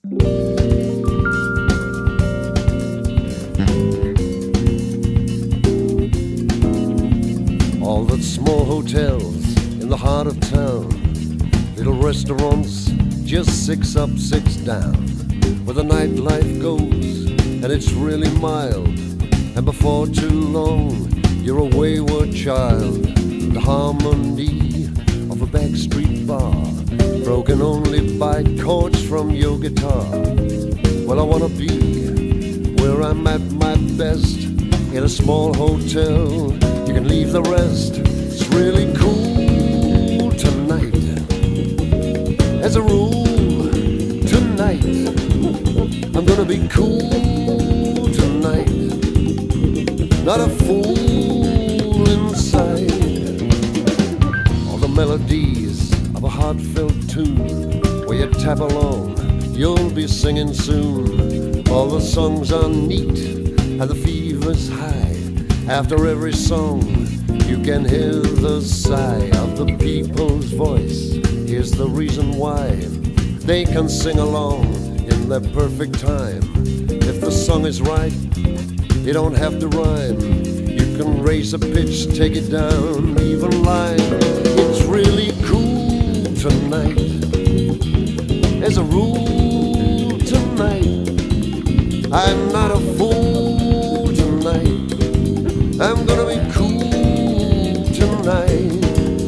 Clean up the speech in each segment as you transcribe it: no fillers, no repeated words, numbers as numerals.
All the small hotels in the heart of town, little restaurants just 6 up, 6 down, where the nightlife goes and it's really mild. And before too long, you're a wayward child. The harmony of a backstreet bar, broken only by chords from your guitar. Well, I wanna be where I'm at my best, in a small hotel. You can leave the rest. It's really cool tonight. As a rule, tonight I'm gonna be cool tonight. Not a fool inside. All the melodies of a heartfelt tune, where you tap along, you'll be singing soon. All the songs are neat and the fever's high. After every song you can hear the sigh of the people's voice. Here's the reason why they can sing along in their perfect time. If the song is right, you don't have to rhyme. You can raise a pitch, take it down, even line. It's really cool tonight. As a rule tonight, I'm not a fool tonight. I'm gonna be cool tonight.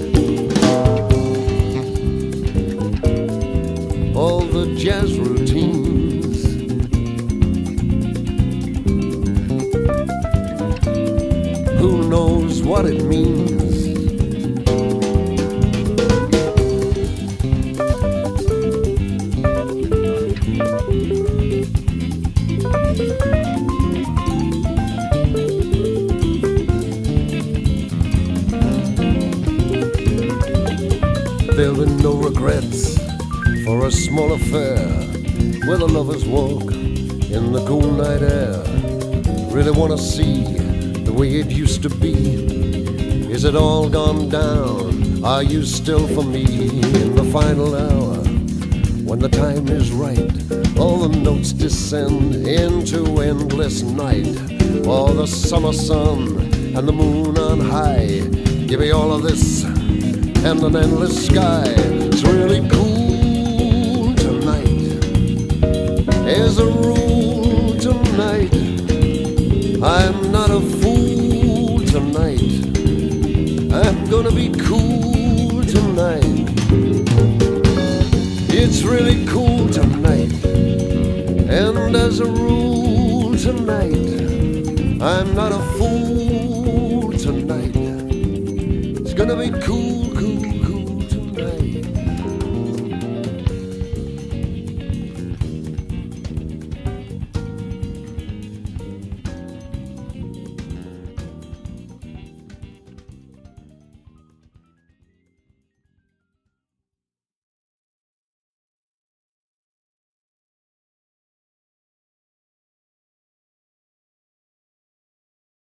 All the jazz routines, who knows what it means? There'll be no regrets for a small affair, where the lovers walk in the cool night air. Really wanna see the way it used to be. Is it all gone down? Are you still for me in the final hour? When the time is right, all the notes descend into endless night. All the summer sun and the moon on high. Give me all of this and an endless sky. It's really cool tonight. As a rule tonight, I'm not a fool tonight. I'm gonna be cool tonight. It's really cool tonight. And as a rule tonight, I'm not a fool tonight. It's gonna be cool, cool.